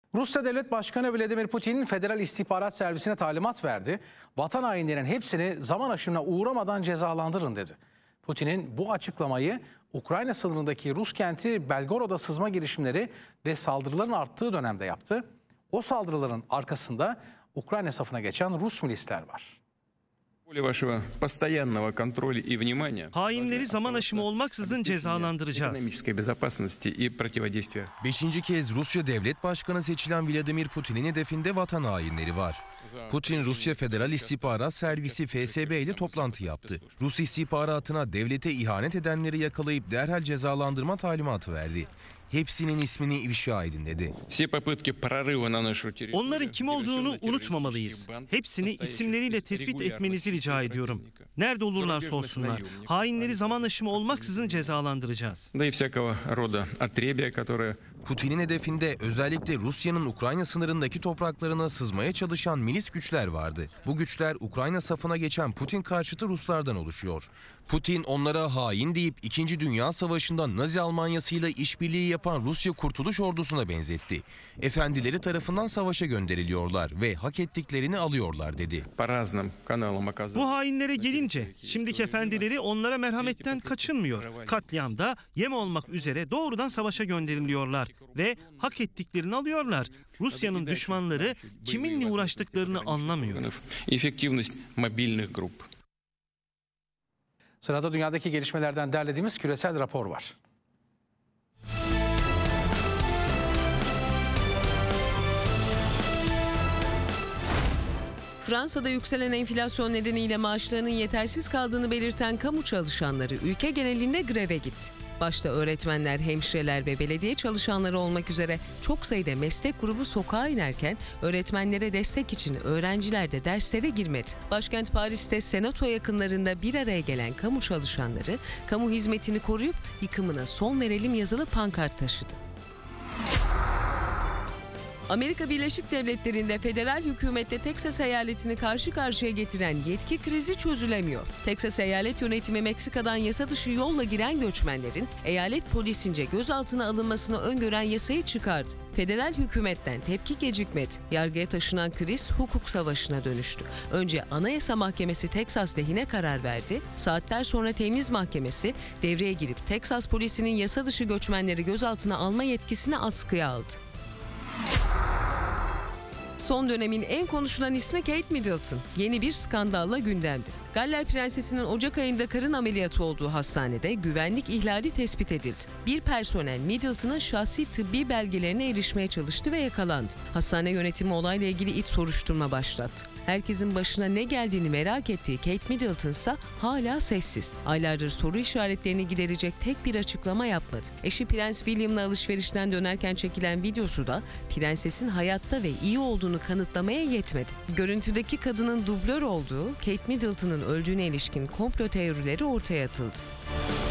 Rusya Devlet Başkanı Vladimir Putin Federal İstihbarat Servisi'ne talimat verdi. Vatan hainlerinin hepsini zaman aşımına uğramadan cezalandırın dedi. Putin'in bu açıklamayı Ukrayna sınırındaki Rus kenti Belgorod'a sızma girişimleri ve saldırıların arttığı dönemde yaptı. O saldırıların arkasında Ukrayna safına geçen Rus milisler var. Hainleri zaman aşımı olmaksızın cezalandıracağız. 5. kez Rusya Devlet Başkanı seçilen Vladimir Putin'in hedefinde vatan hainleri var. Putin, Rusya Federal İstihbarat Servisi FSB ile toplantı yaptı. Rus istihbaratına devlete ihanet edenleri yakalayıp derhal cezalandırma talimatı verdi. Hepsinin ismini ifşa edin dedi. Onların kim olduğunu unutmamalıyız. Hepsini isimleriyle tespit etmenizi rica ediyorum. Nerede olurlarsa olsunlar. Hainleri zaman aşımı olmaksızın cezalandıracağız. Putin'in hedefinde özellikle Rusya'nın Ukrayna sınırındaki topraklarına sızmaya çalışan milis güçler vardı. Bu güçler Ukrayna safına geçen Putin karşıtı Ruslardan oluşuyor. Putin onlara hain deyip 2. Dünya Savaşı'nda Nazi Almanyası'yla işbirliği yapan Rusya Kurtuluş Ordusu'na benzetti. Efendileri tarafından savaşa gönderiliyorlar ve hak ettiklerini alıyorlar dedi. Bu hainlere gelince şimdiki efendileri onlara merhametten kaçınmıyor. Katliamda yem olmak üzere doğrudan savaşa gönderiliyorlar ve hak ettiklerini alıyorlar. Rusya'nın düşmanları kiminle uğraştıklarını anlamıyor. Sırada dünyadaki gelişmelerden derlediğimiz küresel rapor var. Fransa'da yükselen enflasyon nedeniyle maaşlarının yetersiz kaldığını belirten kamu çalışanları ülke genelinde greve gitti. Başta öğretmenler, hemşireler ve belediye çalışanları olmak üzere çok sayıda meslek grubu sokağa inerken öğretmenlere destek için öğrenciler de derslere girmedi. Başkent Paris'te Senato yakınlarında bir araya gelen kamu çalışanları kamu hizmetini koruyup yıkımına son verelim yazılı pankart taşıdı. Amerika Birleşik Devletleri'nde federal hükümetle Teksas eyaletini karşı karşıya getiren yetki krizi çözülemiyor. Teksas eyalet yönetimi Meksika'dan yasa dışı yolla giren göçmenlerin eyalet polisince gözaltına alınmasını öngören yasayı çıkardı. Federal hükümetten tepki gecikmedi. Yargıya taşınan kriz hukuk savaşına dönüştü. Önce Anayasa Mahkemesi Teksas lehine karar verdi. Saatler sonra Temiz Mahkemesi devreye girip Teksas polisinin yasa dışı göçmenleri gözaltına alma yetkisini askıya aldı. Son dönemin en konuşulan ismi Kate Middleton. Yeni bir skandalla gündemde. Galler Prensesi'nin Ocak ayında karın ameliyatı olduğu hastanede güvenlik ihlali tespit edildi. Bir personel Middleton'ın şahsi tıbbi belgelerine erişmeye çalıştı ve yakalandı. Hastane yönetimi olayla ilgili iç soruşturma başlattı. Herkesin başına ne geldiğini merak ettiği Kate Middleton ise hala sessiz. Aylardır soru işaretlerini giderecek tek bir açıklama yapmadı. Eşi Prens William'la alışverişten dönerken çekilen videosu da prensesin hayatta ve iyi olduğunu kanıtlamaya yetmedi. Görüntüdeki kadının dublör olduğu, Kate Middleton'ın öldüğüne ilişkin komplo teorileri ortaya atıldı.